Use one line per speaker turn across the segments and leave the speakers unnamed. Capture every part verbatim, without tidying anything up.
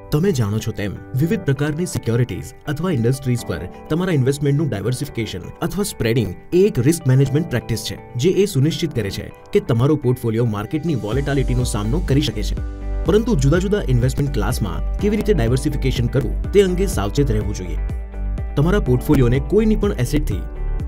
તમે જાણો છો તેમ વિવિધ પ્રકારની સિક્યોરિટીઝ અથવા ઇન્ડસ્ટ્રીઝ પર તમારા ઇન્વેસ્ટમેન્ટનું ડાયવર્સિફિકેશન અથવા સ્પ્રેડિંગ એ એક રિસ્ક મેનેજમેન્ટ પ્રેક્ટિસ છે જે એ સુનિશ્ચિત કરે છે કે તમારો પોર્ટફોલિયો માર્કેટની વોલેટિલિટીનો સામનો કરી શકે છે. પરંતુ જુદા જુદા ઇન્વેસ્ટમેન્ટ ક્લાસમાં કેવી રીતે ડાયવર્સિફિકેશન કરવું તે અંગે સાવચેત રહેવું જોઈએ. તમારા પોર્ટફોલિયોને કોઈની પણ એસેટથી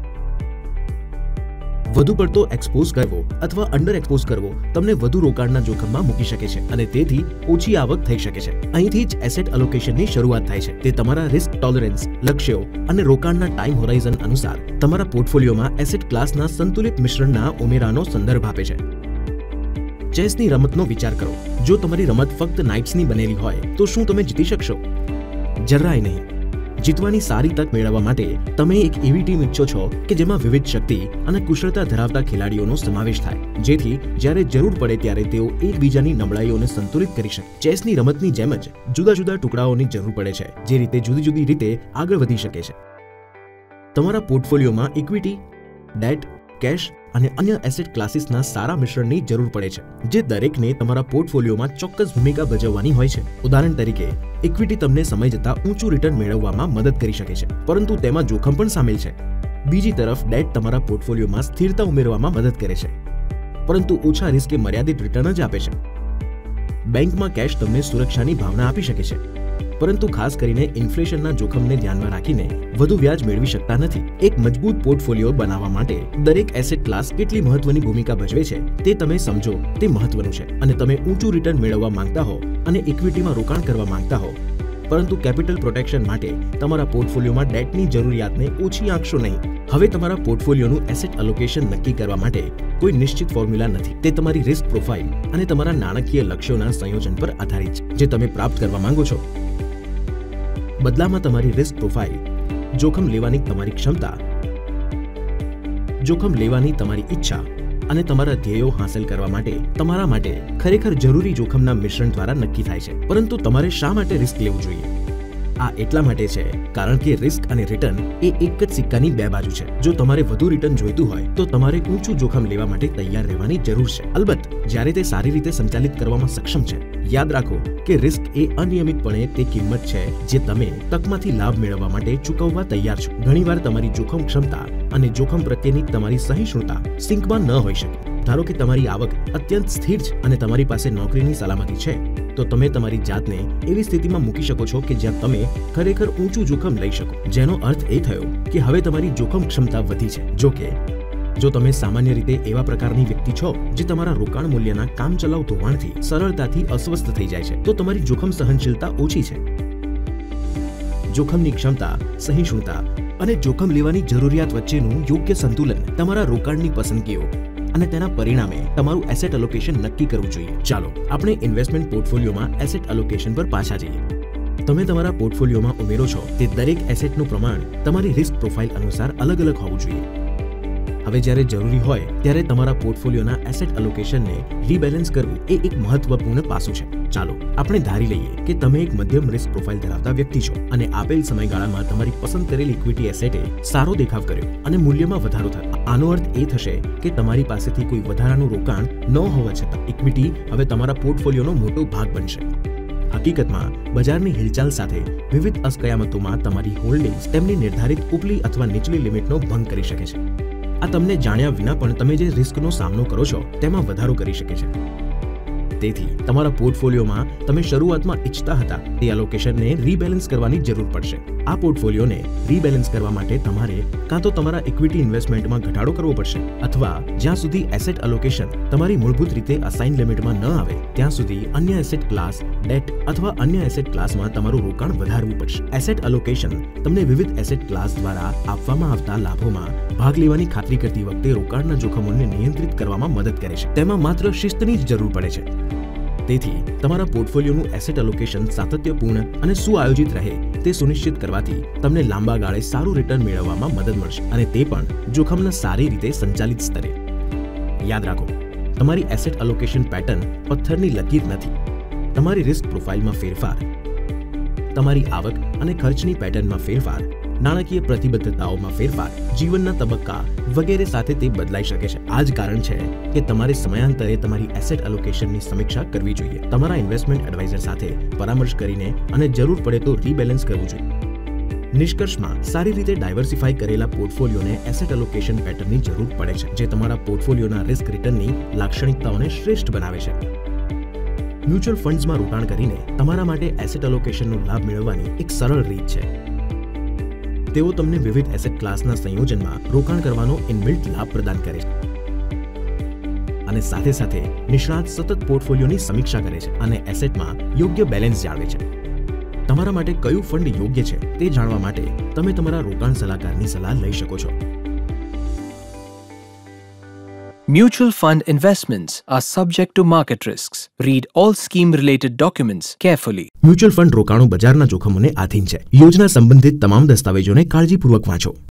વધુ પડતો એક્સપોઝ કરવો અથવા અંડર એક્સપોઝ કરવો તમને વધુ રોકાણના જોખમમાં મૂકી શકે છે અને તેથી ઓછી આવક થઈ શકે છે. અહીંથી જ એસેટ એલોકેશનની શરૂઆત થાય છે. તે તમારા રિસ્ક ટોલરન્સ, લક્ષ્યો અને રોકાણના ટાઈમ હોરાઇઝન અનુસાર તમારા પોર્ટફોલિયોમાં એસેટ ક્લાસના સંતુલિત મિશ્રણના ઉમેરાનો સંદર્ભ આપે છે. ચેસની રમતનો વિચાર કરો. જો તમારી રમત ફક્ત નાઇટ્સની બનેલી હોય તો શું તમે જીતી શકશો? જરાય નહીં. જીતવાની સારી તક મેળવવા માટે તમે એક એવી ટીમ ઈચ્છો છો કે જેમાં વિવિધ શક્તિ અને કુશળતા ધરાવતા ખેલાડીઓનો સમાવેશ થાય, જેથી જ્યારે જરૂર પડે ત્યારે તેઓ એકબીજાની નબળાઈઓને સંતુલિત કરી શકે. ચેસની રમતની જેમ જ જુદા જુદા ટુકડાઓની જરૂર પડે છે જે રીતે જુદી જુદી રીતે આગળ વધી શકે છે. તમારા પોર્ટફોલિયોમાં ઇક્વિટી, ડેટ, કેશ અને અન્ય એસેટ ક્લાસીસના સારા મિશ્રણની જરૂર પડે છે જે દરેકને તમારા પોર્ટફોલિયોમાં ચોક્કસ ભૂમિકા ભજવવાની હોય છે. ઉદાહરણ તરીકે, ઇક્વિટી તમને સમય જતાં ઊંચું રિટર્ન મેળવવામાં મદદ કરી શકે છે, પરંતુ તેમાં જોખમ પણ સામેલ છે. બીજી તરફ ડેટ તમારા પોર્ટફોલિયોમાં સ્થિરતા ઉમેરવામાં મદદ કરે છે, પરંતુ ઓછા રિસ્કે મર્યાદિત રિટર્ન જ આપે છે. બેંકમાં કેશ તમને સુરક્ષાની ભાવના આપી શકે છે, પરંતુ ખાસ કરીને ઇન્ફ્લેશનના જોખમને ધ્યાનમાં રાખીને વધુ વ્યાજ મેળવી શકતા નથી. એક મજબૂત પોર્ટફોલિયો બનાવવા માટે દરેક એસેટ ક્લાસ કેટલી મહત્વની ભૂમિકા ભજવે છે તે તમે સમજો તે મહત્વનું છે. અને તમે ઊંચું રિટર્ન મેળવવા માંગતા હો અને ઇક્વિટીમાં રોકાણ કરવા માંગતા હો, પરંતુ કેપિટલ પ્રોટેક્શન માટે તમારા પોર્ટફોલિયોમાં ડેટની જરૂરિયાતને ઓછી આંકશો નહીં. હવે તમારા પોર્ટફોલિયોનું એસેટ એલોકેશન નક્કી કરવા માટે કોઈ નિશ્ચિત ફોર્મ્યુલા નથી. તે તમારી રિસ્ક પ્રોફાઇલ અને તમારા નાણાકીય લક્ષ્યોના સંયોજન પર આધારિત છે જે તમે પ્રાપ્ત કરવા માંગો છો. બદલામાં તમારી રિસ્ક પ્રોફાઇલ, જોખમ લેવાની તમારી ક્ષમતા, જોખમ લેવાની તમારી ઈચ્છા અને તમારા ધ્યેયો હાંસલ કરવા માટે તમારા માટે ખરેખર જરૂરી જોખમના મિશ્રણ દ્વારા નક્કી થાય છે. પરંતુ તમારે શા માટે રિસ્ક લેવું જોઈએ? આ એટલા માટે છે કારણ કે રિસ્ક અને રિટર્ન એ એક જ સિક્કાની બે બાજુ છે. જો તમારે વધુ રિટર્ન જોઈતું હોય તો તમારે ઊંચું જોખમ લેવા માટે તૈયાર રહેવાની જરૂર છે, અલબત્ત જ્યારે તે સારી રીતે સંચાલિત કરવામાં સક્ષમ છે. યાદ રાખો કે રિસ્ક એ અનિયમિતપણે તે કિંમત છે જે તમે તકમાંથી લાભ મેળવવા માટે ચૂકવવા તૈયાર છો. ઘણીવાર તમારી જોખમ ક્ષમતા અને જોખમ પ્રત્યેની તમારી સહિષ્ણુતા સિંકમાં ન હોઈ શકે. ધારો કે તમારી આવક અત્યંત સ્થિર છે અને તમારી પાસે નોકરીની સલામતી છે, તો તમે તમારી જાતને એવી સ્થિતિમાં મૂકી શકો છો કે જ્યાં તમે ખરેખર ઊંચું જોખમ લઈ શકો, જેનો અર્થ એ થયો કે હવે તમારી જોખમ ક્ષમતા વધી છે. જો કે જો તમે સામાન્ય રીતે એવા પ્રકારની વ્યક્તિ છો જે તમારા રોકાણ મૂલ્યના કામચલાઉ ધોવાણથી સરળતાથી અસ્વસ્થ થઈ જાય છે, તો તમારી જોખમ સહનશીલતા ઓછી છે. જોખમની ક્ષમતા, સહિષ્ણુતા અને જોખમ લેવાની જરૂરિયાત વચ્ચેનું યોગ્ય સંતુલન તમારા રોકાણની પસંદગીઓ અને તેના પરિણામે તમારું એસેટ એલોકેશન નક્કી કરવું જોઈએ. ચાલો આપણે ઇન્વેસ્ટમેન્ટ પોર્ટફોલિયોમાં એસેટ એલોકેશન પર પાછા જઈએ. તમે તમારા પોર્ટફોલિયોમાં ઉમેરો છો તે દરેક એસેટનું પ્રમાણ તમારી રિસ્ક પ્રોફાઇલ અનુસાર અલગ અલગ હોવું જોઈએ. હવે જ્યારે જરૂરી હોય ત્યારે તમારા પોર્ટફોલિયોના એસેટ એલોકેશનને રીબેલેન્સ કરવું એ એક મહત્વપૂર્ણ પાસું છે. ચાલો આપણે ધારી લઈએ કે તમે એક મધ્યમ રિસ્ક પ્રોફાઇલ ધરાવતા વ્યક્તિ છો અને આપેલ સમયગાળામાં તમારી પસંદ કરેલી ઇક્વિટી એસેટે સારો દેખાવ કર્યો અને મૂલ્યમાં વધારો થયો. આનો અર્થ એ થશે કે તમારી પાસેથી કોઈ વધારાનું રોકાણ ન હોવા છતાં ઇક્વિટી હવે તમારા પોર્ટફોલિયોનો મોટો ભાગ બનશે. હકીકતમાં બજારની હિલચાલ સાથે વિવિધ અસ્કયામતોમાં તમારી હોલ્ડિંગ્સ તેમની નિર્ધારિત ઉપલી અથવા નીચલી લિમિટનો ભંગ કરી શકે છે. આ તમને જાણ્યા વિના પણ તમે જે રિસ્કનો સામનો કરો છો તેમાં વધારો કરી શકે છે. તેથી તમારા પોર્ટફોલિયોમાં તમે શરૂઆતમાં ઈચ્છતા હતા તે એલોકેશનને રીબેલેન્સ કરવાની જરૂર પડશે. આ પોર્ટફોલિયોને રીબેલેન્સ કરવા માટે તમારે કાં તો તમારા ઇક્વિટી ઇન્વેસ્ટમેન્ટમાં ઘટાડો કરવો પડશે અથવા જ્યાં સુધી એસેટ એલોકેશન તમારી મૂળભૂત રીતે અસાઇન લિમિટમાં ન આવે ત્યાં સુધી અન્ય એસેટ ક્લાસ, ડેટ અથવા અન્ય એસેટ ક્લાસમાં તમારું રોકાણ વધારવું પડશે. એસેટ એલોકેશન તમને વિવિધ એસેટ ક્લાસ દ્વારા આપવામાં આવતા લાભોમાં ભાગ લેવાની ખાતરી કરતી વખતે રોકાણના જોખમોને નિયંત્રિત કરવામાં મદદ કરે છે. તેમાં માત્ર શિસ્તની જ જરૂર પડે છે. તેથી તમારા પોર્ટફોલિયોનું એસેટ એલોકેશન સાતત્યપૂર્ણ અને સુઆયોજિત રહે તે સુનિશ્ચિત કરવાથી તમને લાંબા ગાળે સારું રિટર્ન મેળવવામાં મદદ મળશે, અને તે પણ જોખમના સારી રીતે સંચાલિત સ્તરે. યાદ રાખો, તમારી એસેટ એલોકેશન પેટર્ન પથ્થરની લકીર નથી. તમારી રિસ્ક પ્રોફાઇલમાં ફેરફાર, તમારી આવક અને ખર્ચની પેટર્નમાં ફેરફાર, નાણાકીય પ્રતિબદ્ધતાઓમાં ફેરફાર, જીવનના તબક્કા વગેરે સાથે તે બદલાઈ શકે છે. આ જ કારણ છે કે તમારે સમયાંતરે તમારી એસેટ એલોકેશનની સમીક્ષા કરવી જોઈએ, તમારા ઇન્વેસ્ટમેન્ટ એડવાઇઝર સાથે પરામર્શ કરીને અને જરૂર પડે તો રીબેલેન્સ કરવું જોઈએ. નિષ્કર્ષમાં, સારી રીતે ડાયવર્સિફાઈ કરેલા પોર્ટફોલિયોને એસેટ એલોકેશન પેટર્નની જરૂર પડે છે, જે તમારા પોર્ટફોલિયોના રિસ્ક રિટર્નની લાક્ષણિકતાઓને શ્રેષ્ઠ બનાવે છે. મ્યુચ્યુઅલ ફંડ્સમાં રોકાણ કરીને તમારા માટે એસેટ એલોકેશનનો લાભ મેળવવાની એક સરળ રીત છે. તેઓ તમને વિવિધ એસેટ ક્લાસના સંયોજનમાં રોકાણ કરવાનો ઇનબિલ્ટ લાભ પ્રદાન કરે છે અને સાથે સાથે નિષ્ણાત સતત પોર્ટફોલિયોની સમીક્ષા કરે છે અને એસેટમાં યોગ્ય બેલેન્સ જાળવે છે. તમારા માટે કયું ફંડ યોગ્ય છે તે જાણવા માટે તમે તમારા રોકાણ સલાહકારની સલાહ લઈ શકો છો.
Mutual fund investments are subject to market risks. Read all scheme-related documents carefully.
Mutual fund રોકાણો બજારના જોખમોને આધીન છે. યોજના સંબંધિત તમામ દસ્તાવેજોને કાળજીપૂર્વક વાંચો.